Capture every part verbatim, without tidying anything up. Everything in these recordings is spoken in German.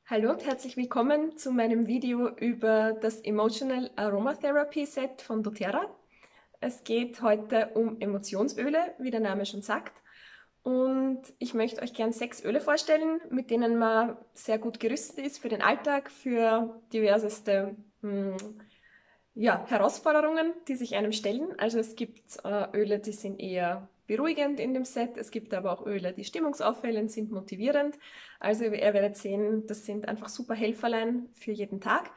Hallo und herzlich willkommen zu meinem Video über das Emotional Aromatherapy Set von doTERRA. Es geht heute um Emotionsöle, wie der Name schon sagt. Und ich möchte euch gern sechs Öle vorstellen, mit denen man sehr gut gerüstet ist für den Alltag, für diverseste hm, ja, Herausforderungen, die sich einem stellen. Also es gibt äh, Öle, die sind eher beruhigend in dem Set. Es gibt aber auch Öle, die stimmungsaufhellend sind, motivierend. Also ihr werdet sehen, das sind einfach super Helferlein für jeden Tag.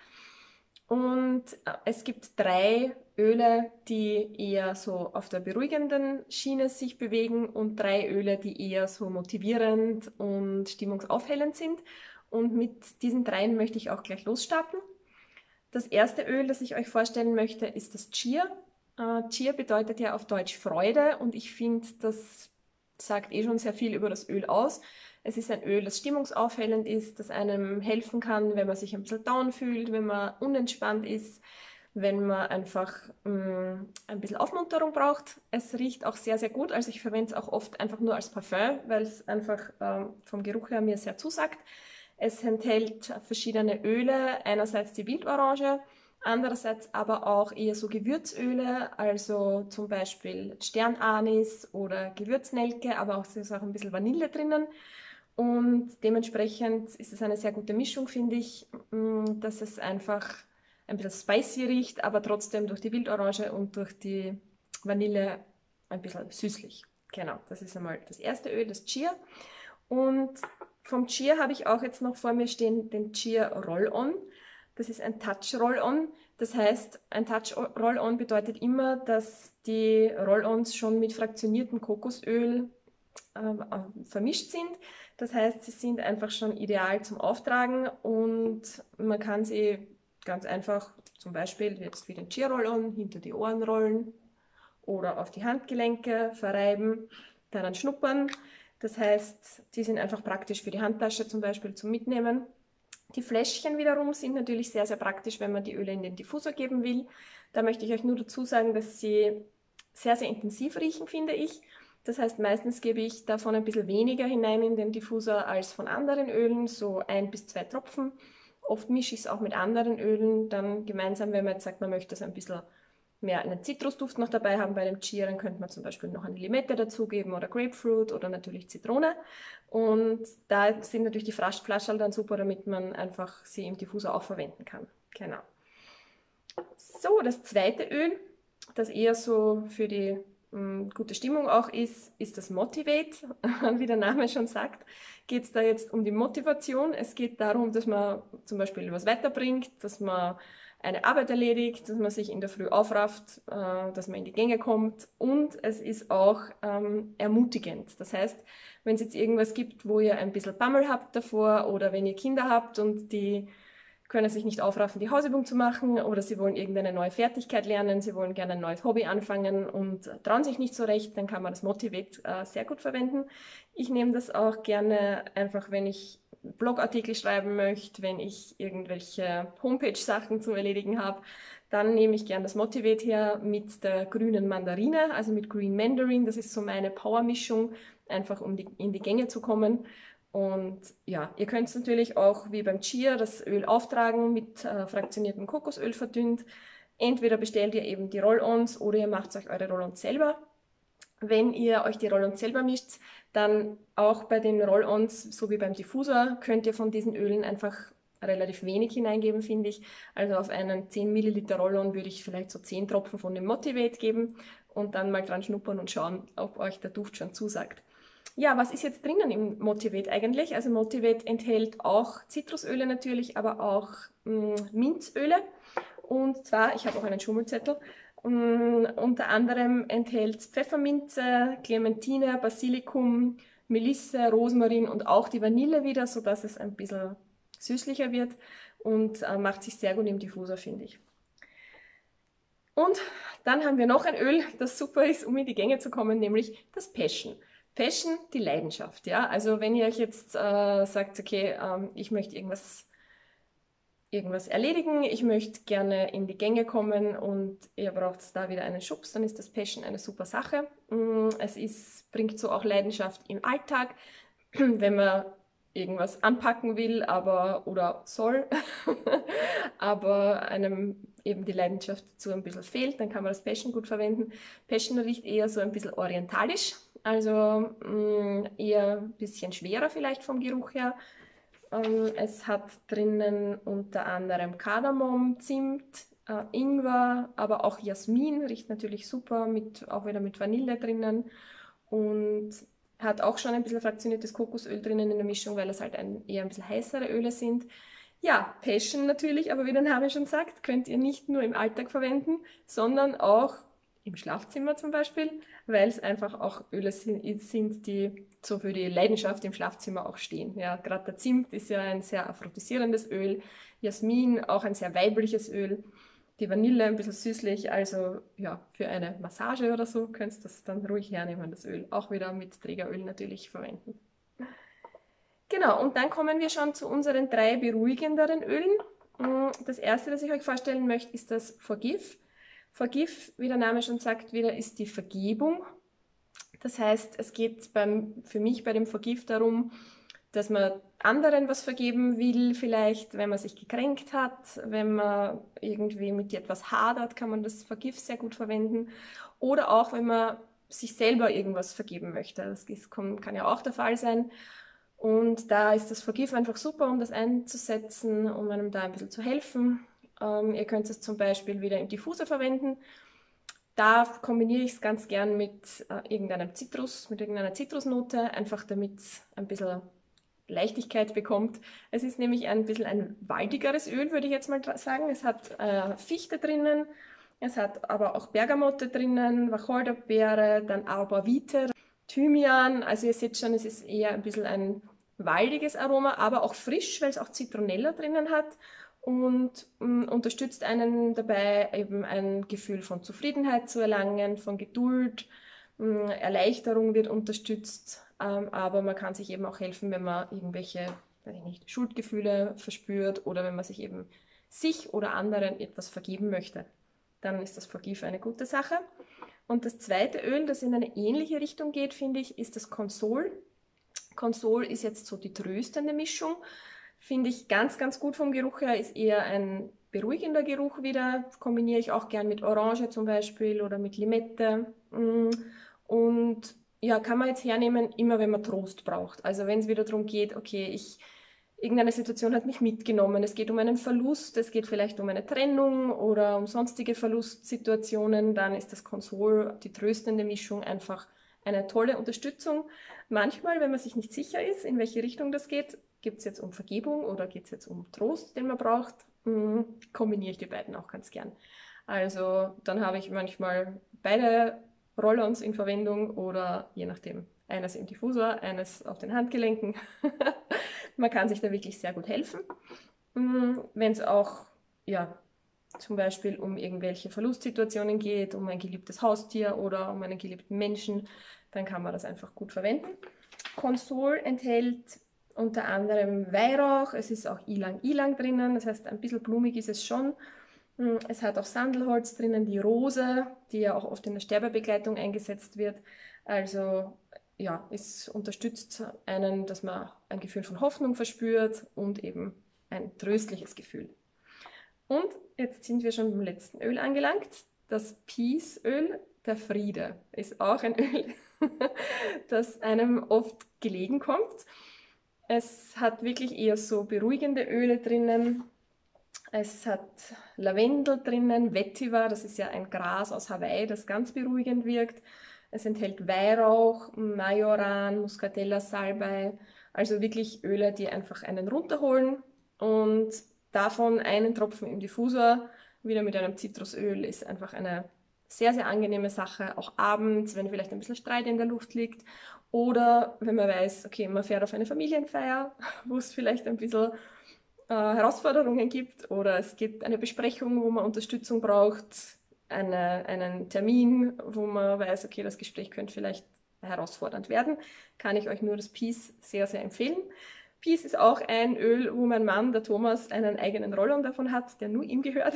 Und äh, es gibt drei Öle, die eher so auf der beruhigenden Schiene sich bewegen und drei Öle, die eher so motivierend und stimmungsaufhellend sind. Und mit diesen dreien möchte ich auch gleich losstarten. Das erste Öl, das ich euch vorstellen möchte, ist das Chia. Äh, Chia bedeutet ja auf Deutsch Freude und ich finde, das sagt eh schon sehr viel über das Öl aus. Es ist ein Öl, das stimmungsaufhellend ist, das einem helfen kann, wenn man sich ein bisschen down fühlt, wenn man unentspannt ist, wenn man einfach mh, ein bisschen Aufmunterung braucht. Es riecht auch sehr, sehr gut. Also ich verwende es auch oft einfach nur als Parfum, weil es einfach ähm, vom Geruch her mir sehr zusagt. Es enthält verschiedene Öle, einerseits die Wildorange, andererseits aber auch eher so Gewürzöle, also zum Beispiel Sternanis oder Gewürznelke, aber auch, es ist auch ein bisschen Vanille drinnen. Und dementsprechend ist es eine sehr gute Mischung, finde ich, mm, dass es einfach ein bisschen spicy riecht, aber trotzdem durch die Wildorange und durch die Vanille ein bisschen süßlich. Genau, das ist einmal das erste Öl, das Chia. Und vom Chia habe ich auch jetzt noch vor mir stehen den Chia Roll-On. Das ist ein Touch Roll-On. Das heißt, ein Touch Roll-On bedeutet immer, dass die Roll-Ons schon mit fraktioniertem Kokosöl äh, vermischt sind. Das heißt, sie sind einfach schon ideal zum Auftragen und man kann sie ganz einfach zum Beispiel jetzt wie den Chia Roll-On hinter die Ohren rollen oder auf die Handgelenke verreiben, daran schnuppern. Das heißt, die sind einfach praktisch für die Handtasche zum Beispiel zum Mitnehmen. Die Fläschchen wiederum sind natürlich sehr, sehr praktisch, wenn man die Öle in den Diffusor geben will. Da möchte ich euch nur dazu sagen, dass sie sehr, sehr intensiv riechen, finde ich. Das heißt, meistens gebe ich davon ein bisschen weniger hinein in den Diffusor als von anderen Ölen, so ein bis zwei Tropfen. Oft mische ich es auch mit anderen Ölen dann gemeinsam, wenn man jetzt sagt, man möchte es ein bisschen mehr einen Zitrusduft noch dabei haben bei dem Chia, dann könnte man zum Beispiel noch eine Limette dazugeben oder Grapefruit oder natürlich Zitrone. Und da sind natürlich die Flaschenflaschen dann super, damit man einfach sie im Diffusor auch verwenden kann. Genau. So, das zweite Öl, das eher so für die mh, gute Stimmung auch ist, ist das Motivate. Wie der Name schon sagt, geht es da jetzt um die Motivation. Es geht darum, dass man zum Beispiel was weiterbringt, dass man eine Arbeit erledigt, dass man sich in der Früh aufrafft, äh, dass man in die Gänge kommt und es ist auch ähm, ermutigend. Das heißt, wenn es jetzt irgendwas gibt, wo ihr ein bisschen Bammel habt davor oder wenn ihr Kinder habt und die können sich nicht aufraffen, die Hausübung zu machen oder sie wollen irgendeine neue Fertigkeit lernen, sie wollen gerne ein neues Hobby anfangen und trauen sich nicht so recht, dann kann man das Motivate äh, sehr gut verwenden. Ich nehme das auch gerne einfach, wenn ich Blogartikel schreiben möchte, wenn ich irgendwelche Homepage-Sachen zu erledigen habe, dann nehme ich gerne das Motivate her mit der grünen Mandarine, also mit Green Mandarin. Das ist so meine Power-Mischung, einfach um die, in die Gänge zu kommen. Und ja, ihr könnt es natürlich auch wie beim Chia das Öl auftragen mit äh, fraktioniertem Kokosöl verdünnt. Entweder bestellt ihr eben die Roll-Ons oder ihr macht euch eure Roll-Ons selber. Wenn ihr euch die Roll-Ons selber mischt, dann auch bei den Roll-Ons, so wie beim Diffusor, könnt ihr von diesen Ölen einfach relativ wenig hineingeben, finde ich. Also auf einen zehn Milliliter Roll-On würde ich vielleicht so zehn Tropfen von dem Motivate geben und dann mal dran schnuppern und schauen, ob euch der Duft schon zusagt. Ja, was ist jetzt drinnen im Motivate eigentlich? Also Motivate enthält auch Zitrusöle natürlich, aber auch mh, Minzöle. Und zwar, ich habe auch einen Schummelzettel, mh, unter anderem enthält Pfefferminze, Clementine, Basilikum, Melisse, Rosmarin und auch die Vanille wieder, sodass es ein bisschen süßlicher wird und äh, macht sich sehr gut im Diffusor, finde ich. Und dann haben wir noch ein Öl, das super ist, um in die Gänge zu kommen, nämlich das Passion. Passion, die Leidenschaft, ja. Also wenn ihr euch jetzt äh, sagt, okay, ähm, ich möchte irgendwas, irgendwas erledigen, ich möchte gerne in die Gänge kommen und ihr braucht da wieder einen Schubs, dann ist das Passion eine super Sache. Mm, Es ist, bringt so auch Leidenschaft im Alltag, wenn man irgendwas anpacken will, aber oder soll, aber einem eben die Leidenschaft dazu ein bisschen fehlt, dann kann man das Passion gut verwenden. Passion riecht eher so ein bisschen orientalisch, also mh, eher ein bisschen schwerer vielleicht vom Geruch her. Ähm, es hat drinnen unter anderem Kardamom, Zimt, äh, Ingwer, aber auch Jasmin, riecht natürlich super, mit, auch wieder mit Vanille drinnen und hat auch schon ein bisschen fraktioniertes Kokosöl drinnen in der Mischung, weil es halt ein, eher ein bisschen heißere Öle sind. Ja, Passion natürlich, aber wie der Name schon sagt, könnt ihr nicht nur im Alltag verwenden, sondern auch im Schlafzimmer zum Beispiel, weil es einfach auch Öle sind, die so für die Leidenschaft im Schlafzimmer auch stehen. Ja, gerade der Zimt ist ja ein sehr aphrodisierendes Öl, Jasmin auch ein sehr weibliches Öl, die Vanille ein bisschen süßlich, also ja, für eine Massage oder so könnt ihr das dann ruhig hernehmen, das Öl. Auch wieder mit Trägeröl natürlich verwenden. Genau, und dann kommen wir schon zu unseren drei beruhigenderen Ölen. Das erste, das ich euch vorstellen möchte, ist das Forgive. Forgive, wie der Name schon sagt, wieder ist die Vergebung. Das heißt, es geht beim, für mich bei dem Forgive darum, dass man anderen was vergeben will, vielleicht, wenn man sich gekränkt hat, wenn man irgendwie mit etwas hadert, kann man das Forgive sehr gut verwenden. Oder auch, wenn man sich selber irgendwas vergeben möchte. Das ist, kann ja auch der Fall sein. Und da ist das Forgive einfach super, um das einzusetzen, um einem da ein bisschen zu helfen. Ähm, ihr könnt es zum Beispiel wieder im Diffuser verwenden. Da kombiniere ich es ganz gern mit äh, irgendeinem Zitrus, mit irgendeiner Zitrusnote, einfach damit es ein bisschen Leichtigkeit bekommt. Es ist nämlich ein bisschen ein waldigeres Öl, würde ich jetzt mal sagen. Es hat äh, Fichte drinnen, es hat aber auch Bergamotte drinnen, Wacholderbeere, dann Arborvitae, Thymian. Also ihr seht schon, es ist eher ein bisschen ein waldiges Aroma, aber auch frisch, weil es auch Zitronella drinnen hat und mh, unterstützt einen dabei, eben ein Gefühl von Zufriedenheit zu erlangen, von Geduld. Mh, Erleichterung wird unterstützt, ähm, aber man kann sich eben auch helfen, wenn man irgendwelche, weiß ich nicht, Schuldgefühle verspürt oder wenn man sich eben sich oder anderen etwas vergeben möchte. Dann ist das Forgive eine gute Sache. Und das zweite Öl, das in eine ähnliche Richtung geht, finde ich, ist das Consol. Consol ist jetzt so die tröstende Mischung. Finde ich ganz, ganz gut vom Geruch her, ist eher ein beruhigender Geruch wieder. Kombiniere ich auch gern mit Orange zum Beispiel oder mit Limette. Und ja, kann man jetzt hernehmen, immer wenn man Trost braucht. Also wenn es wieder darum geht, okay, ich, irgendeine Situation hat mich mitgenommen, es geht um einen Verlust, es geht vielleicht um eine Trennung oder um sonstige Verlustsituationen, dann ist das Consol, die tröstende Mischung, einfach eine tolle Unterstützung. Manchmal, wenn man sich nicht sicher ist, in welche Richtung das geht, geht es jetzt um Vergebung oder geht es jetzt um Trost, den man braucht, hm, kombiniere ich die beiden auch ganz gern. Also dann habe ich manchmal beide Roll-ons in Verwendung oder je nachdem, eines im Diffusor, eines auf den Handgelenken. Man kann sich da wirklich sehr gut helfen. Wenn es auch, ja, zum Beispiel um irgendwelche Verlustsituationen geht, um ein geliebtes Haustier oder um einen geliebten Menschen, dann kann man das einfach gut verwenden. Consol enthält unter anderem Weihrauch, es ist auch Ylang-Ylang drinnen, das heißt ein bisschen blumig ist es schon. Es hat auch Sandelholz drinnen, die Rose, die ja auch oft in der Sterbebegleitung eingesetzt wird. Also ja, es unterstützt einen, dass man ein Gefühl von Hoffnung verspürt und eben ein tröstliches Gefühl. Und jetzt sind wir schon beim letzten Öl angelangt. Das Peace-Öl, der Friede, ist auch ein Öl, das einem oft gelegen kommt. Es hat wirklich eher so beruhigende Öle drinnen. Es hat Lavendel drinnen, Vetiver, das ist ja ein Gras aus Hawaii, das ganz beruhigend wirkt. Es enthält Weihrauch, Majoran, Muscatella, Salbei, also wirklich Öle, die einfach einen runterholen. Und davon einen Tropfen im Diffusor, wieder mit einem Zitrusöl, ist einfach eine sehr, sehr angenehme Sache. Auch abends, wenn vielleicht ein bisschen Streit in der Luft liegt. Oder wenn man weiß, okay, man fährt auf eine Familienfeier, wo es vielleicht ein bisschen äh, Herausforderungen gibt oder es gibt eine Besprechung, wo man Unterstützung braucht, eine, einen Termin, wo man weiß, okay, das Gespräch könnte vielleicht herausfordernd werden, kann ich euch nur das Peace sehr, sehr empfehlen. Peace ist auch ein Öl, wo mein Mann, der Thomas, einen eigenen Roll-on davon hat, der nur ihm gehört.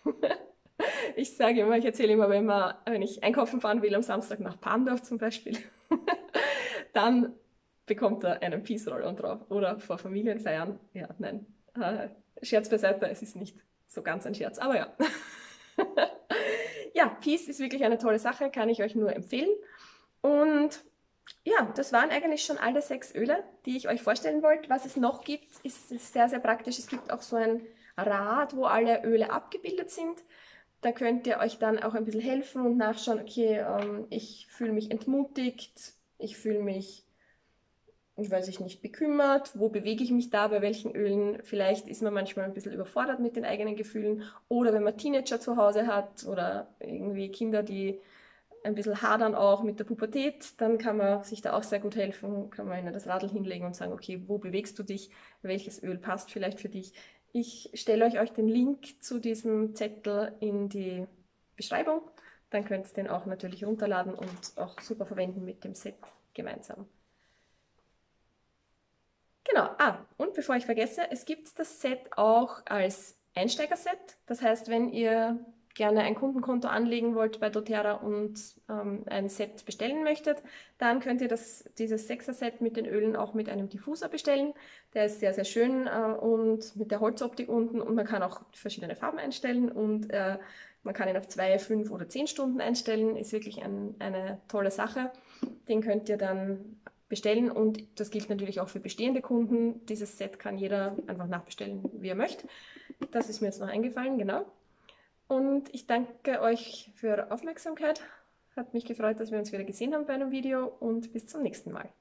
Ich sage immer, ich erzähle immer, wenn, man, wenn ich einkaufen fahren will am Samstag nach Pandorf zum Beispiel, dann bekommt er einen Peace Roll-On drauf. Oder vor Familienfeiern. Ja, nein. Äh, Scherz beiseite, es ist nicht so ganz ein Scherz, aber ja. Ja, Peace ist wirklich eine tolle Sache, kann ich euch nur empfehlen. Und ja, das waren eigentlich schon alle sechs Öle, die ich euch vorstellen wollte. Was es noch gibt, ist sehr, sehr praktisch. Es gibt auch so ein Rad, wo alle Öle abgebildet sind. Da könnt ihr euch dann auch ein bisschen helfen und nachschauen, okay, ähm, ich fühle mich entmutigt, ich fühle mich, ich weiß ich nicht, bekümmert, wo bewege ich mich da, bei welchen Ölen. Vielleicht ist man manchmal ein bisschen überfordert mit den eigenen Gefühlen. Oder wenn man Teenager zu Hause hat oder irgendwie Kinder, die ein bisschen hadern auch mit der Pubertät, dann kann man sich da auch sehr gut helfen, kann man ihnen das Radl hinlegen und sagen, okay, wo bewegst du dich, welches Öl passt vielleicht für dich. Ich stelle euch, euch den Link zu diesem Zettel in die Beschreibung, dann könnt ihr den auch natürlich runterladen und auch super verwenden mit dem Set gemeinsam. Genau, ah, und bevor ich vergesse, es gibt das Set auch als Einsteigerset. Das heißt, wenn ihr gerne ein Kundenkonto anlegen wollt bei doTERRA und ähm, ein Set bestellen möchtet, dann könnt ihr das, dieses Sechser-Set mit den Ölen auch mit einem Diffuser bestellen. Der ist sehr, sehr schön äh, und mit der Holzoptik unten und man kann auch verschiedene Farben einstellen und äh, man kann ihn auf zwei, fünf oder zehn Stunden einstellen. Ist wirklich ein, eine tolle Sache. Den könnt ihr dann bestellen und das gilt natürlich auch für bestehende Kunden. Dieses Set kann jeder einfach nachbestellen, wie er möchte. Das ist mir jetzt noch eingefallen, genau. Und ich danke euch für eure Aufmerksamkeit. Hat mich gefreut, dass wir uns wieder gesehen haben bei einem Video und bis zum nächsten Mal.